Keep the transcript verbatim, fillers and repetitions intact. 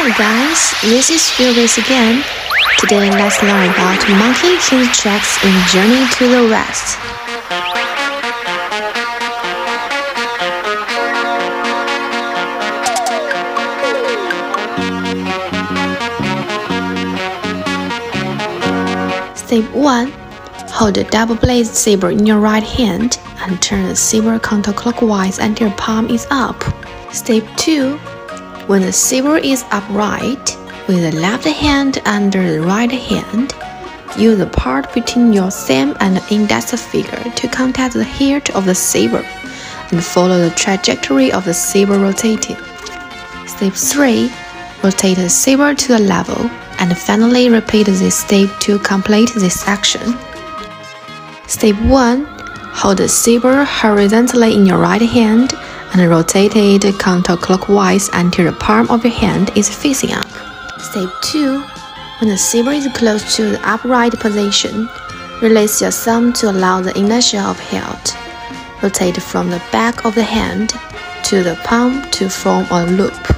Hi guys, this is Philbis again. Today let's learn about Monkey King's tracks in Journey to the West. Step one. Hold the double-bladed saber in your right hand and turn the saber counterclockwise until your palm is up. Step two. When the saber is upright, with the left hand under the right hand, use the part between your thumb and the index finger to contact the hilt of the saber and follow the trajectory of the saber rotating. Step three. Rotate the saber to the level, and finally repeat this step to complete this action. Step one. Hold the saber horizontally in your right hand and rotate it counterclockwise until the palm of your hand is facing up. Step two. When the saber is close to the upright position, release your thumb to allow the inertia of hilt. Rotate from the back of the hand to the palm to form a loop.